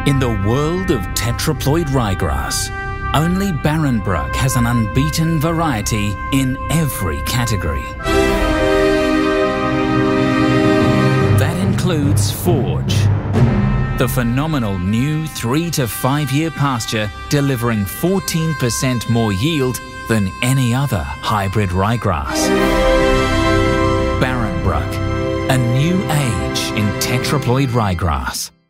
In the world of Tetraploid ryegrass, only Barenbrug has an unbeaten variety in every category. That includes Forge, the phenomenal new 3 to 5 year pasture delivering 14% more yield than any other hybrid ryegrass. Barenbrug, a new age in Tetraploid ryegrass.